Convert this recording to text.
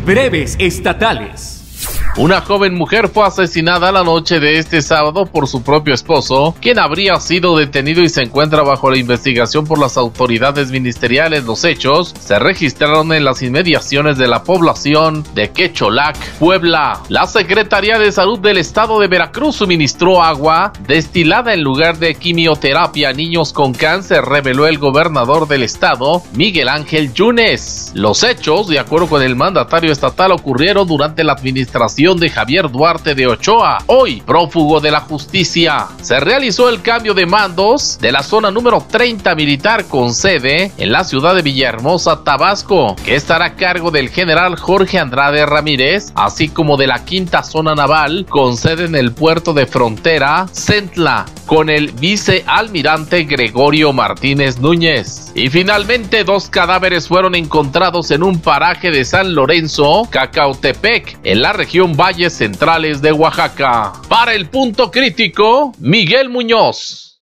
Breves estatales. Una joven mujer fue asesinada la noche de este sábado por su propio esposo, quien habría sido detenido y se encuentra bajo la investigación por las autoridades ministeriales. Los hechos se registraron en las inmediaciones de la población de Quecholac, Puebla. La Secretaría de Salud del Estado de Veracruz suministró agua destilada en lugar de quimioterapia a niños con cáncer, reveló el gobernador del estado, Miguel Ángel Yunes. Los hechos, de acuerdo con el mandatario estatal, ocurrieron durante la administración de Javier Duarte de Ochoa, hoy prófugo de la justicia. Se realizó el cambio de mandos de la zona número 30 militar con sede en la ciudad de Villahermosa, Tabasco, que estará a cargo del general Jorge Andrade Ramírez, así como de la quinta zona naval con sede en el puerto de frontera Centla, con el vicealmirante Gregorio Martínez Núñez. Y finalmente 2 cadáveres fueron encontrados en un paraje de San Lorenzo, Cacautepec, en la región Valles Centrales de Oaxaca. Para el Punto Crítico, Miguel Muñoz.